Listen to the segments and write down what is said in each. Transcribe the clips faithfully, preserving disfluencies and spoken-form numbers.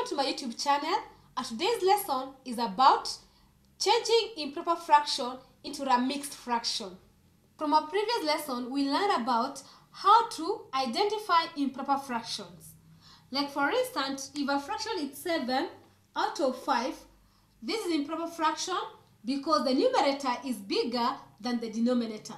to my YouTube channel, and today's lesson is about changing improper fraction into a mixed fraction. From our previous lesson, we learned about how to identify improper fractions. Like for instance, if a fraction is seven out of five, this is improper fraction because the numerator is bigger than the denominator.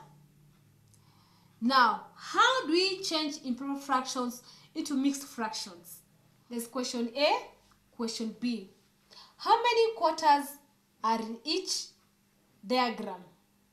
Now, how do we change improper fractions into mixed fractions? There's question A, question B. How many quarters are in each diagram?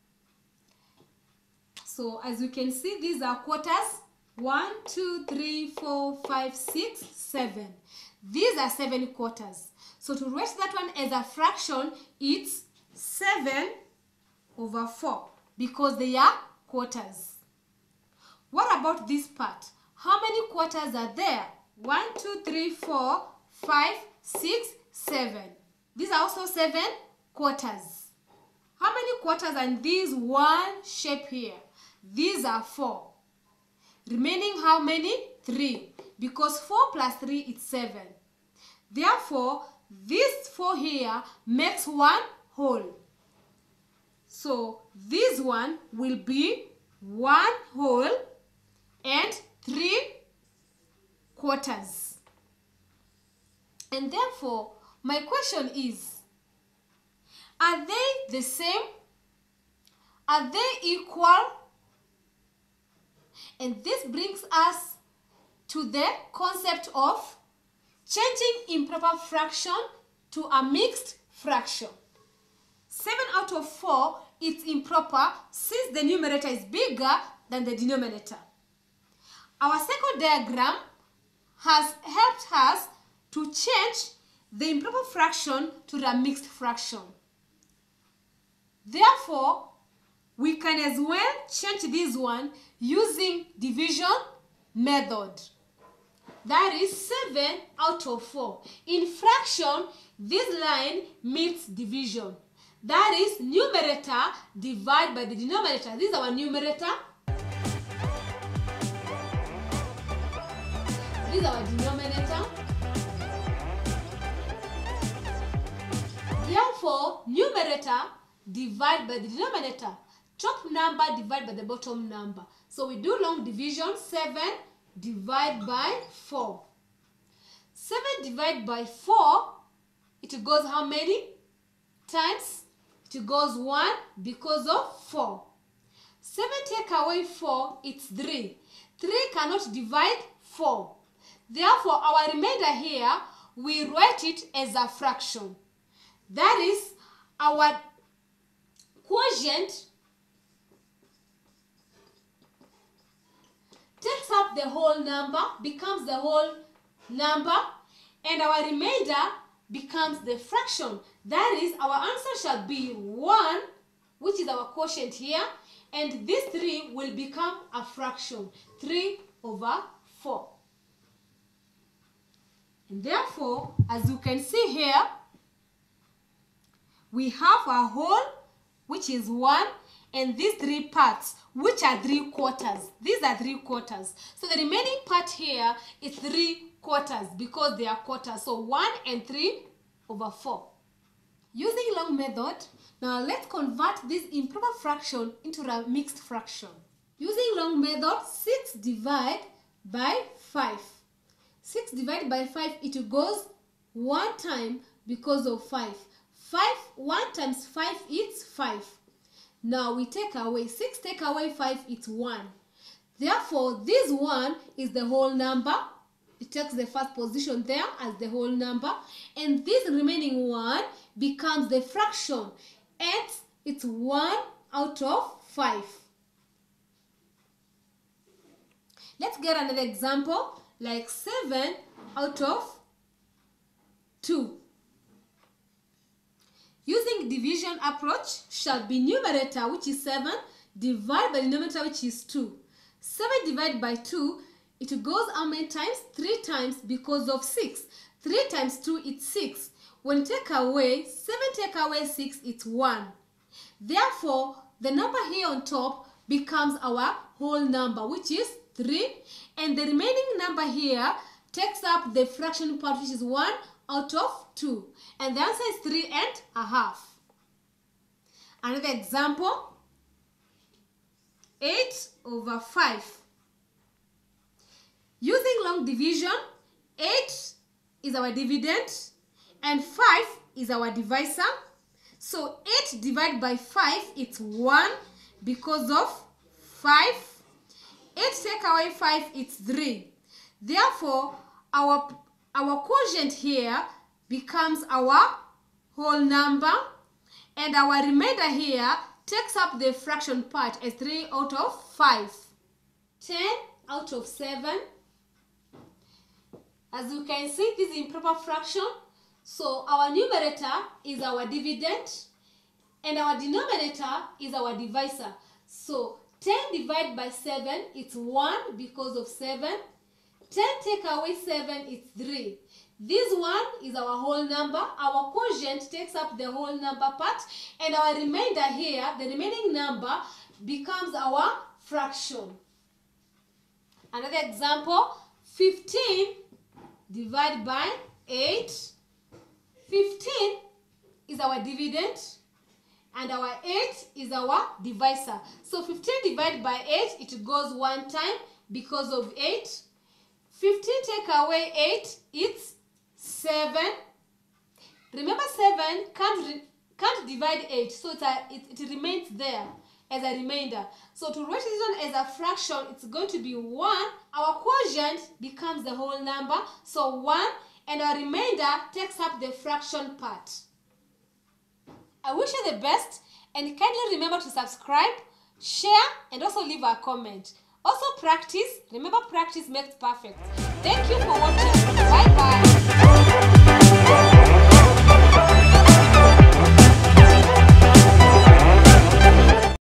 So as you can see, these are quarters. One, two, three, four, five, six, seven. These are seven quarters. So to write that one as a fraction, it's seven over four because they are quarters. What about this part? How many quarters are there? One, two, three, four, five, six, seven. These are also seven quarters. How many quarters are in this one shape here? These are four. Remaining how many? Three. Because four plus three is seven. Therefore, this four here makes one whole. So, this one will be one whole and three quarters. And therefore, my question is, are they the same? Are they equal? And this brings us to the concept of changing improper fraction to a mixed fraction. seven out of four is improper since the numerator is bigger than the denominator. Our second diagram has helped us to change the improper fraction to a mixed fraction. Therefore, we can as well change this one using division method. That is seven out of four. In fraction, this line means division. That is numerator divided by the denominator. This is our numerator. This is our denominator. Therefore, numerator divided by the denominator. Top number divided by the bottom number. So we do long division. seven divided by four. seven divided by four, it goes how many times? It goes one because of four. seven take away four, it's three. three cannot divide four. Therefore, our remainder here, we write it as a fraction. That is, our quotient takes up the whole number, becomes the whole number, and our remainder becomes the fraction. That is, our answer shall be one, which is our quotient here, and this three will become a fraction, three over four. And therefore, as you can see here, we have a whole, which is one, and these three parts, which are three quarters. These are three quarters. So the remaining part here is three quarters because they are quarters. So one and three over four. Using long method, now let's convert this improper fraction into a mixed fraction. Using long method, six divided by five. six divided by five, it goes one time because of five. five, one times five is five. Now we take away, six take away five, it's one. Therefore, this one is the whole number. It takes the first position there as the whole number. And this remaining one becomes the fraction. And it's one out of five. Let's get another example, like seven out of two. Using division approach shall be numerator, which is seven, divided by denominator, which is two. seven divided by two, it goes how many times? three times because of six. three times two, it's six. When you take away, seven take away six, it's one. Therefore, the number here on top becomes our whole number, which is three. And the remaining number here takes up the fraction part, which is one out of two. And the answer is three and a half. Another example, eight over five. Using long division, eight is our dividend and five is our divisor. So eight divided by five, it's one because of five. eight take away five, it's three. Therefore, our, our quotient here becomes our whole number, and our remainder here takes up the fraction part as three out of five. ten out of seven. As you can see, this is improper fraction. So our numerator is our dividend and our denominator is our divisor. So ten divided by seven, it's one because of seven. ten take away seven, it's three. This one is our whole number. Our quotient takes up the whole number part, and our remainder here, the remaining number, becomes our fraction. Another example, fifteen divided by eight. fifteen is our dividend and our eight is our divisor. So fifteen divided by eight, it goes one time because of eight. fifteen take away eight, it's seven. Remember, seven can't, can't divide eight, so it's a, it, it remains there as a remainder. So to write this one as a fraction, it's going to be one. Our quotient becomes the whole number, so one, and our remainder takes up the fraction part. I wish you the best, and kindly remember to subscribe, share, and also leave a comment. Also practice. Remember, practice makes perfect. Thank you for watching. Bye bye.